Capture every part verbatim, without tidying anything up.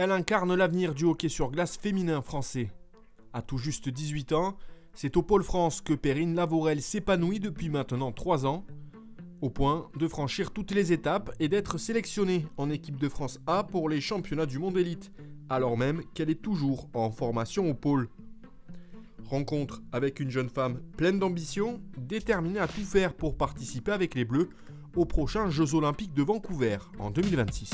elle incarne l'avenir du hockey sur glace féminin français. À tout juste dix-huit ans, c'est au Pôle France que Perrine Lavorel s'épanouit depuis maintenant trois ans, au point de franchir toutes les étapes et d'être sélectionnée en équipe de France A pour les championnats du monde élite, alors même qu'elle est toujours en formation au pôle. Rencontre avec une jeune femme pleine d'ambition, déterminée à tout faire pour participer avec les Bleus aux prochains Jeux Olympiques de Vancouver en deux mille vingt-six.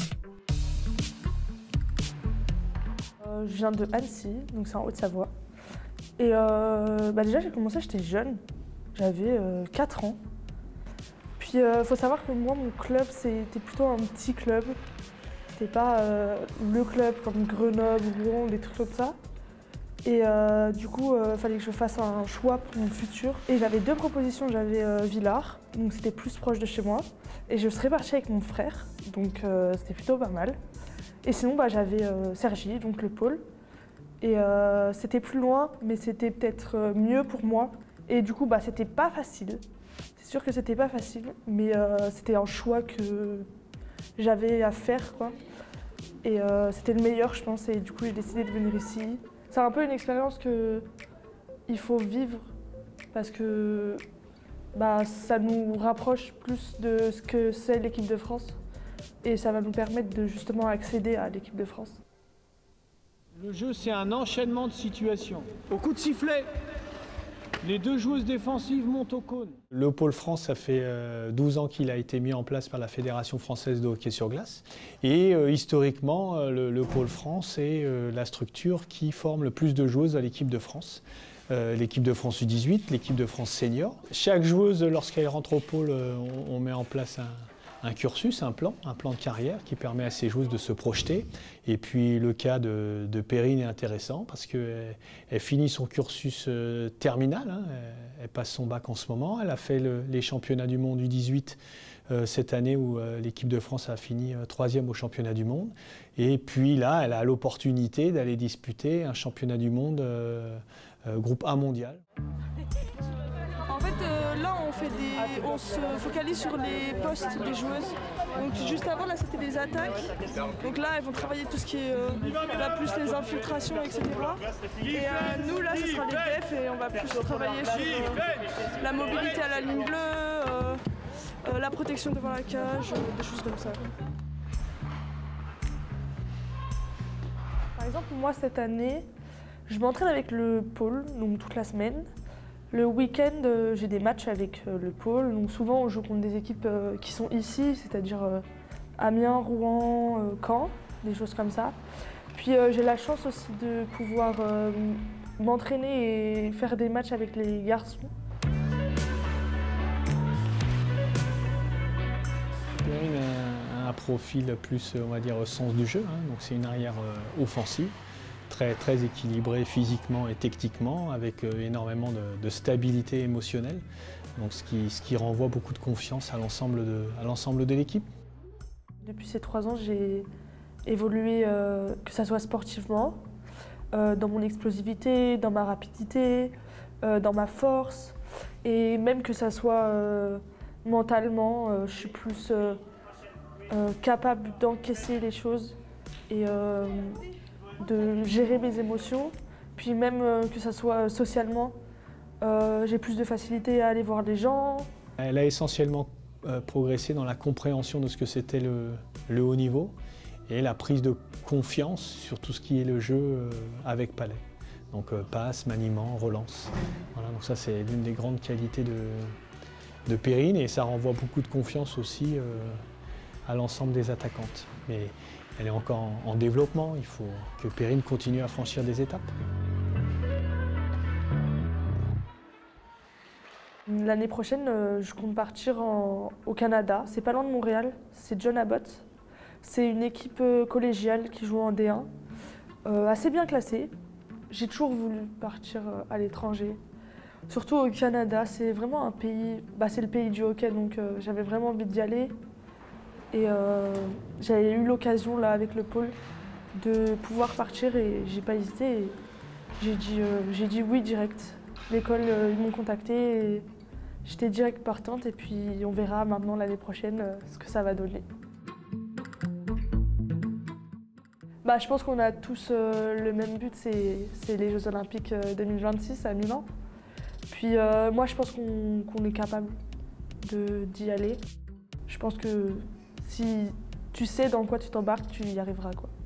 Euh, je viens de Annecy, donc c'est en Haute-Savoie. Et euh, bah déjà j'ai commencé, j'étais jeune, j'avais euh, quatre ans. Puis il euh, faut savoir que moi mon club c'était plutôt un petit club. C'était pas euh, le club comme Grenoble, Rouen, des trucs comme ça. Et euh, du coup, il euh, fallait que je fasse un choix pour mon futur. Et j'avais deux propositions, j'avais euh, Villars, donc c'était plus proche de chez moi. Et je serais partie avec mon frère, donc euh, c'était plutôt pas mal. Et sinon, bah, j'avais euh, Cergy, donc le pôle. Et euh, c'était plus loin, mais c'était peut-être mieux pour moi. Et du coup, bah, c'était pas facile. C'est sûr que c'était pas facile, mais euh, c'était un choix que j'avais à faire, quoi. Et euh, c'était le meilleur, je pense, et du coup, j'ai décidé de venir ici. C'est un peu une expérience qu'il faut vivre parce que bah, ça nous rapproche plus de ce que c'est l'équipe de France et ça va nous permettre de justement accéder à l'équipe de France. Le jeu, c'est un enchaînement de situations. Au coup de sifflet, les deux joueuses défensives montent au cône. Le Pôle France, ça fait douze ans qu'il a été mis en place par la Fédération française de hockey sur glace. Et euh, historiquement, le, le Pôle France est euh, la structure qui forme le plus de joueuses à l'équipe de France. Euh, l'équipe de France U dix-huit, l'équipe de France senior. Chaque joueuse, lorsqu'elle rentre au Pôle, euh, on, on met en place un, un cursus, un plan, un plan de carrière qui permet à ces joueuses de se projeter. Et puis le cas de, de Perrine est intéressant parce qu'elle elle finit son cursus euh, terminal, hein, elle, elle passe son bac en ce moment, elle a fait le, les championnats du monde U dix-huit euh, cette année où euh, l'équipe de France a fini euh, troisième au championnat du monde. Et puis là, elle a l'opportunité d'aller disputer un championnat du monde euh, euh, groupe A mondial. En fait, euh, là, on, fait des... on se focalise sur les postes des joueuses. Donc juste avant, là, c'était des attaques. Donc là, elles vont travailler tout ce qui est euh, là, plus les infiltrations, et cetera. Et euh, nous, là, ce sera les defs et on va plus travailler sur euh, la mobilité à la ligne bleue, euh, euh, la protection devant la cage, euh, des choses comme ça. Par exemple, moi, cette année, je m'entraîne avec le pôle, donc toute la semaine. Le week-end, euh, j'ai des matchs avec euh, le pôle. Donc souvent, on joue contre des équipes euh, qui sont ici, c'est-à-dire euh, Amiens, Rouen, euh, Caen, des choses comme ça. Puis euh, j'ai la chance aussi de pouvoir euh, m'entraîner et faire des matchs avec les garçons. Perrine a un profil plus, on va dire, au sens du jeu, hein, donc c'est une arrière euh, offensive. Très, très équilibré physiquement et techniquement, avec euh, énormément de, de stabilité émotionnelle, donc ce qui, ce qui renvoie beaucoup de confiance à l'ensemble de, à l'ensemble de l'équipe. Depuis ces trois ans, j'ai évolué, euh, que ce soit sportivement, euh, dans mon explosivité, dans ma rapidité, euh, dans ma force, et même que ce soit euh, mentalement, euh, je suis plus euh, euh, capable d'encaisser les choses et euh, de gérer mes émotions, puis même euh, que ça soit socialement, euh, j'ai plus de facilité à aller voir les gens. Elle a essentiellement euh, progressé dans la compréhension de ce que c'était le, le haut niveau et la prise de confiance sur tout ce qui est le jeu euh, avec palais. Donc euh, passe, maniement, relance. Voilà, donc ça c'est l'une des grandes qualités de, de Perrine et ça renvoie beaucoup de confiance aussi euh, à l'ensemble des attaquantes. Mais elle est encore en, en développement, il faut que Perrine continue à franchir des étapes. L'année prochaine, euh, je compte partir en, au Canada. C'est pas loin de Montréal, c'est John Abbott. C'est une équipe euh, collégiale qui joue en D un, euh, assez bien classée. J'ai toujours voulu partir euh, à l'étranger, surtout au Canada. C'est vraiment un pays, bah, c'est le pays du hockey, donc euh, j'avais vraiment envie d'y aller. Et euh, j'avais eu l'occasion là avec le pôle de pouvoir partir et j'ai pas hésité. J'ai dit, euh, j'ai dit oui direct. L'école, euh, ils m'ont contacté et j'étais direct partante et puis on verra maintenant l'année prochaine euh, ce que ça va donner. Bah, je pense qu'on a tous euh, le même but, c'est les Jeux Olympiques euh, deux mille vingt-six à Milan. Puis euh, moi, je pense qu'on qu'on est capable d'y aller. Je pense que si tu sais dans quoi tu t'embarques, tu y arriveras, quoi.